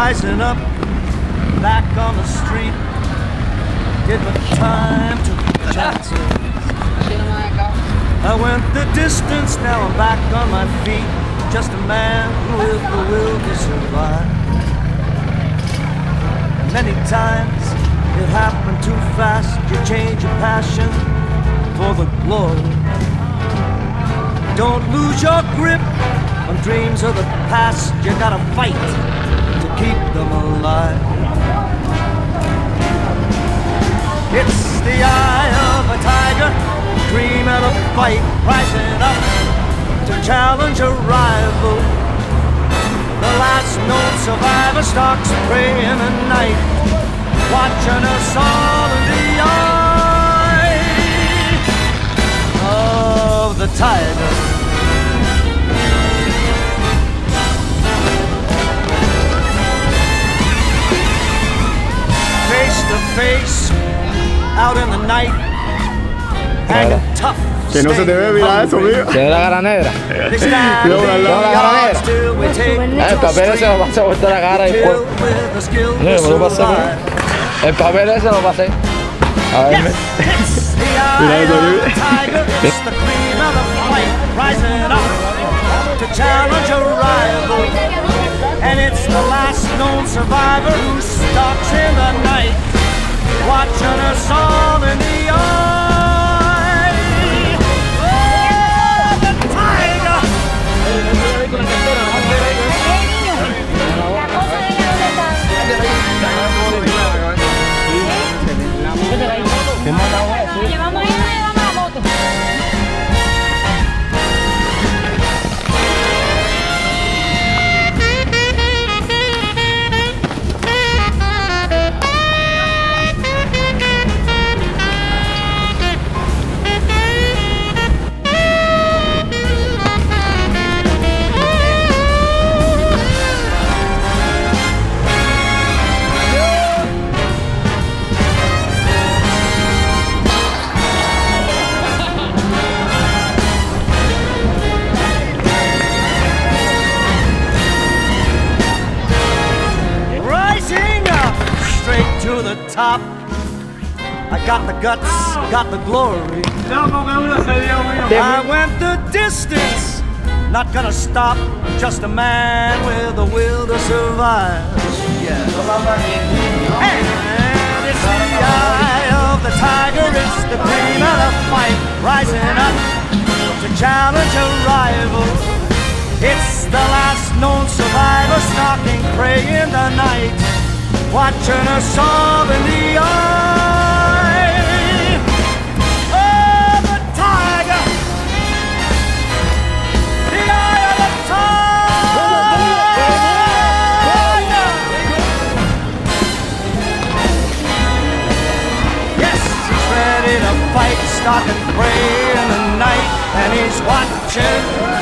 rising up back on the street. Give me time to chances. I went the distance, now I'm back on my feet. Just a man with the will to survive. Many times it happened too fast. You change your passion for the glory. Don't lose your grip on dreams of the past. You gotta fight to keep them alive. It's the eye of a tiger, dream of a fight, rising up to challenge a rival. The last known survivor stalks prey in the night, watching us all in the eye of the tiger. Face to face, out in the night, and tough. Que no se te ve, mira eso, mío. Tiene la cara negra. Tiene la cara negra. El papel ese lo pasé por toda la cara y después. No, me lo pasé. El papel ese lo pasé. A ver, mira eso, and it's the last known survivor who stalks in the night, watching us all in the eye of the tiger. Llevamos ella, llevamos la moto. To the top, I got the guts, got the glory. I went the distance, not gonna stop. I'm just a man with a will to survive. Yeah. And it's the eye of the tiger, it's the dream of the fight, rising up to challenge a rival. It's the last known survivor stalking prey in the night, watching us all in the eye of the tiger. The eye of the tiger. Yes, he's ready to fight, stalking prey in the night, and he's watching